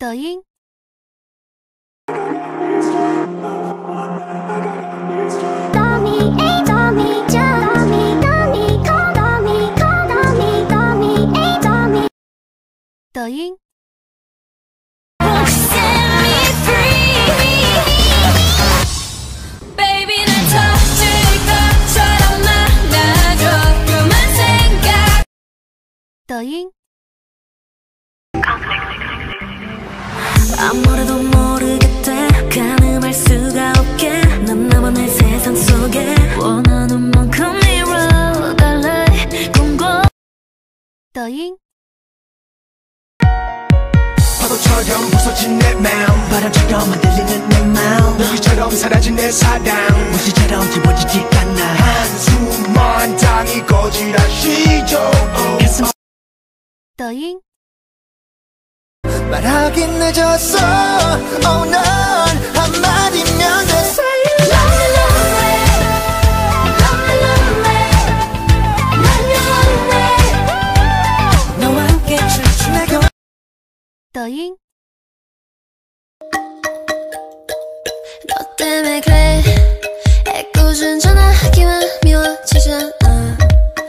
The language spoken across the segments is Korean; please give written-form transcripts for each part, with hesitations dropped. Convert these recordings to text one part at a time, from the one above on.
Douyin. Douyin. Douyin. 아무래도 모르겠대 가늠할 수가 없게 난 나만의 세상 속에 원하는 만큼 이뤄갈래 꿈꿔 Douyin. 파도처럼 부서진 내 마음 바람처럼 흔들리는 내 마음 무기처럼 사라진 내 사랑 무시처럼 지워지지 않아 한숨만 당이 거지라시죠 Douyin. 말하긴 늦었어 넌 한마디면 돼 너와 함께 춤추며 Douyin. 너 때문에 그래 애꿎은 전화하기만 미워지잖아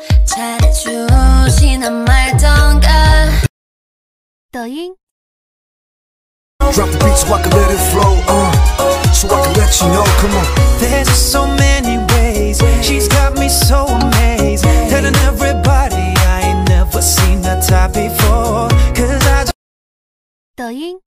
잘해주시나 말던가 Douyin. Drop the beat so I can let it flow, so I can let you know, come on. There's just so many ways. She's got me so amazed. Telling everybody I ain't never seen that type before. Cause I just Douyin.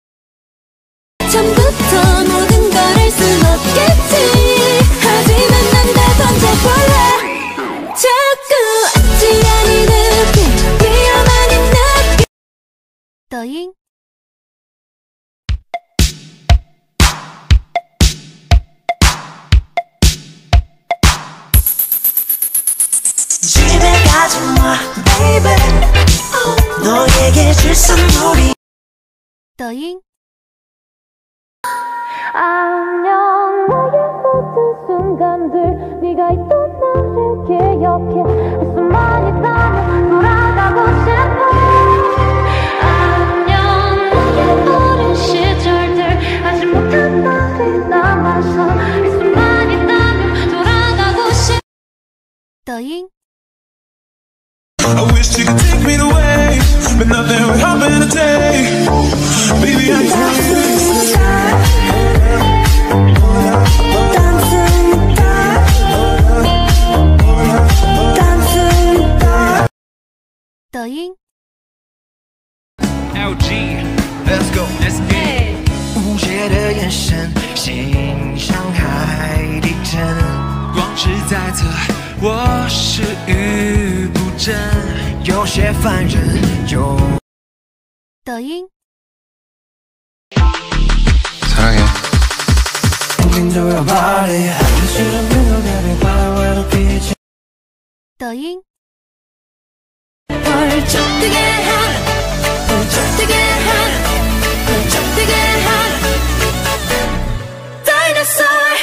처음부터 모든 걸 알 순 없겠지 하지만 난 다 던져볼래 자꾸 아찔한 이 느낌 위험한 이 느낌 Douyin. 집에 가지 마, baby. 너에게 줄 선물이 Douyin. 안녕 나의 모든 순간들 네가 있던 나를 기억해 할 수만 있다면 돌아가고 싶어 안녕 나의 어린 시절들 아직 못한 날이 남아서 할 수만 있다면 돌아가고 싶어 Douyin. I wish you could take me away, but nothing will happen today. Baby, I can't. Douyin. LG, let's go, let's get it. 无邪的眼神，心像海底针。 光是在侧，我是语不真。 有些烦人，有 Douyin. 사랑해. Enjoy your body. Douyin. 펄쩍 뛰게 하는 펄쩍 뛰게 하는 펄쩍 뛰게 하는 Dinosaur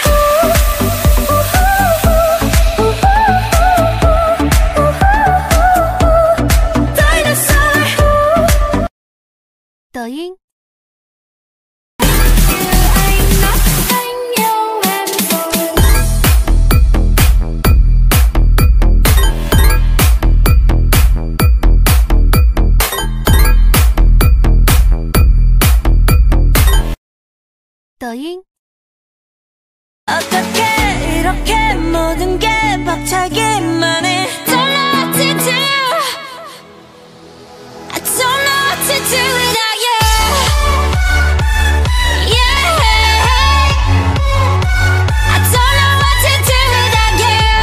Dinosaur Douyin. Douyin. 어떻게 이렇게 모든 게 벅차기만 해 Don't know what to do I don't know what to do without you Yeah I don't know what to do without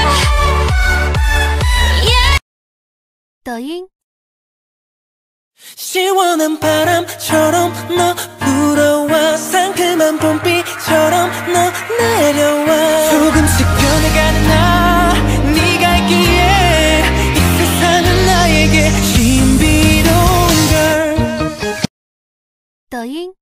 you Yeah Douyin. 시원한 바람처럼 너 불어와 상큼한 봄비처럼 너 내려와 조금씩 변해가는 나 네가 있기에 이 세상은 나에게 신비로운 걸 Douyin.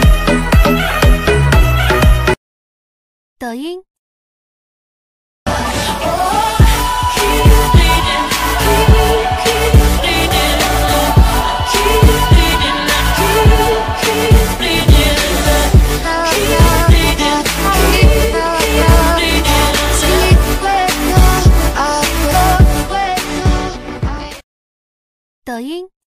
Douyin. 抖音。